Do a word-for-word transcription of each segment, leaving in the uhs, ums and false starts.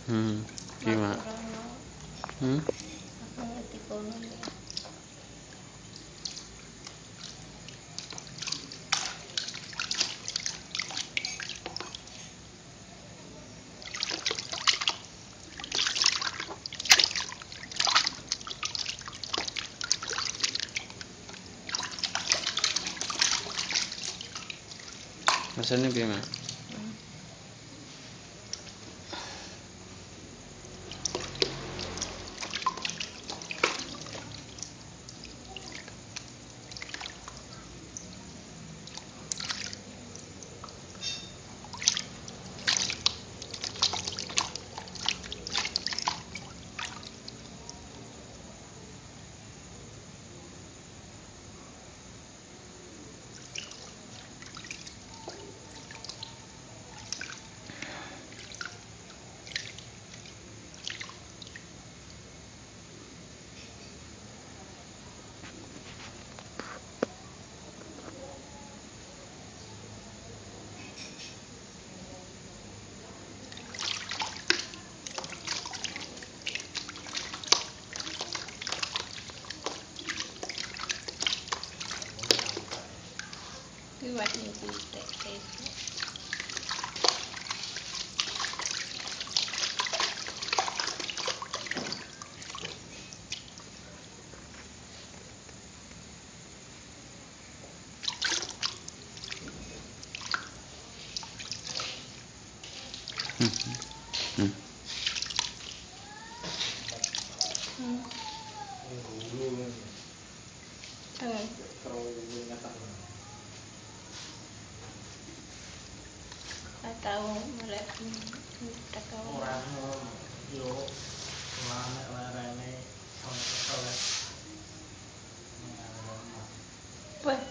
Hmm, gimana? Hmm? Aku ngerti kono ya. Rasanya gimana? Hmm. Buat itu teh Hmm. Hmm. Hmm. Jangan. Atau mulai tak kau. Orang yo lama larane ono ketelet. Wah.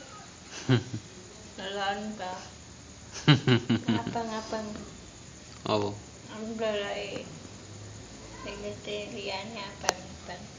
Lawan ba. Abang-abang. Oh. Ambilai vegetarian abang-abang.